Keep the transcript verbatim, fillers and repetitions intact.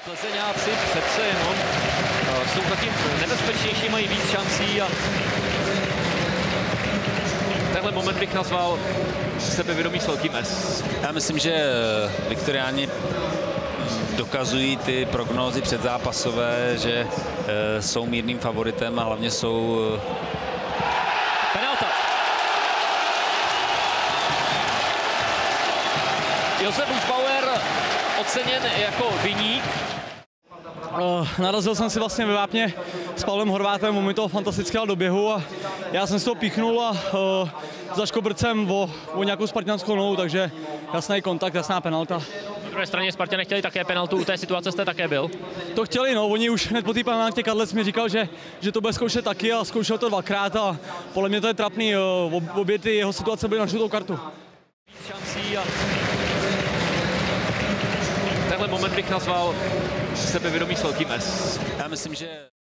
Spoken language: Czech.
Plzeňáci přece jenom jsou zatím nebezpečnější, mají víc šancí a tenhle moment bych nazval sebevědomý s velkým S. Já myslím, že viktoriáni dokazují ty prognózy předzápasové, že jsou mírným favoritem a hlavně jsou... Penalta. Josef Buchbauer oceněn jako viník. Narazil jsem si vlastně ve vápně s Pavlem Horvátem, on mi toho fantastického doběhu a já jsem si to píchnul a uh, zaškobrcem o, o nějakou spartianskou nohu, takže jasný kontakt, jasná penalta. Na druhé straně Spartany chtěli také penaltu, u té situace jste také byl? To chtěli, no, oni už hned po té penaltě Kadlec mi říkal, že, že to bude zkoušet taky a zkoušel to dvakrát a podle mě to je trapný, uh, obě ty jeho situace byly na žlutou kartu. Šancí a tenhle moment bych nazval sebevědomý s velkým S. Já myslím, že...